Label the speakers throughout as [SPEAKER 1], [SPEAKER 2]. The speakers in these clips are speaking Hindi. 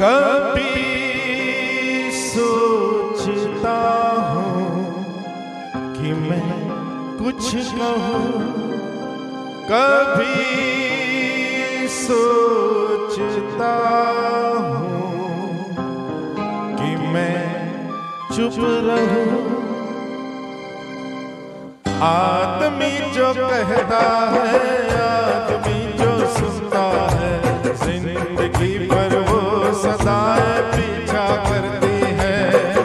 [SPEAKER 1] कभी सोचता हूँ कि मैं कुछ कहूँ, कभी सोचता हूँ कि मैं चुप रहूँ। आदमी जो कहता है, आदमी जो सुनता है, जिंदगी पर वो सदाएं पीछा करती है।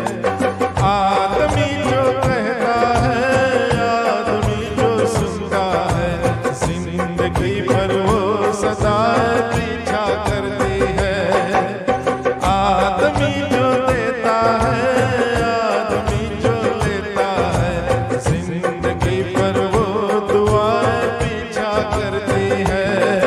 [SPEAKER 1] आदमी जो कहता है, आदमी जो सुनता है, जिंदगी पर वो सदाएं पीछा करती है। आदमी जो देता है, आदमी जो लेता है, जिंदगी पर वो दुआएं पीछा करती है।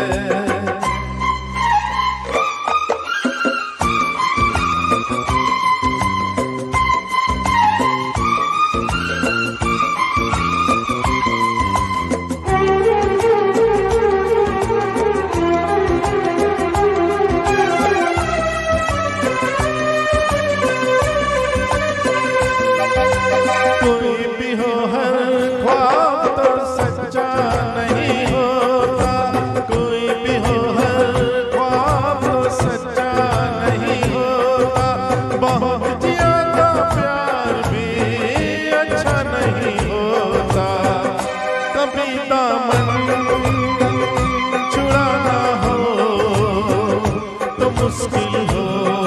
[SPEAKER 1] कोई भी हो हर ख्वाब तो सच्चा नहीं होता, कोई भी हो हर ख्वाब तो सच्चा नहीं होता। बहुत ज्यादा प्यार भी अच्छा नहीं होता। कभी दामन छुड़ाना हो तो मुश्किल हो,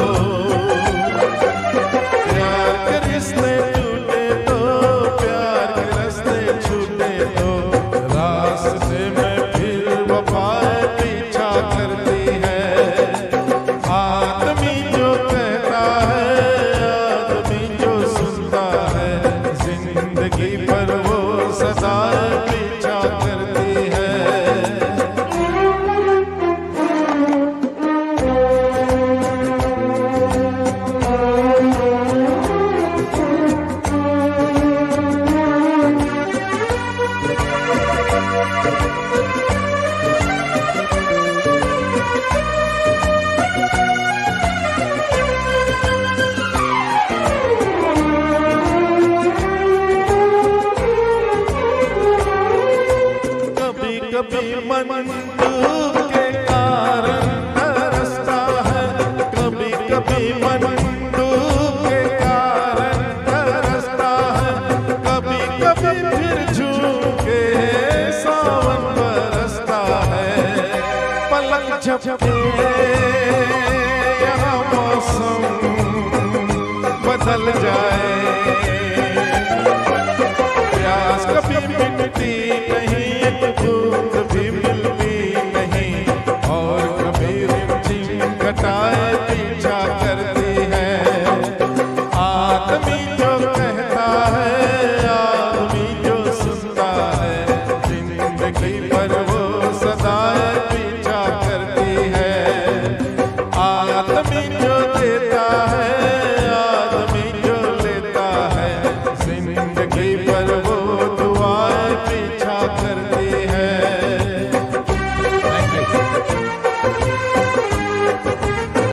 [SPEAKER 1] प्यार के रिश्ते टूटे तो, प्यार के रास्ते छूटे तो, रास्ते में फिर वफाएं पीछा करती है। आदमी जो कहता है, आदमी जो सुनता है, जिंदगी पर वो सदाएं पीछा करती है। कभी मन टूट के कारण तरसता है, कभी कभी मन टूट के कारण तरसता है, कभी कभी फिर झूके सावन बरसता है। पलक झपके यहाँ मौसम बदल जाए,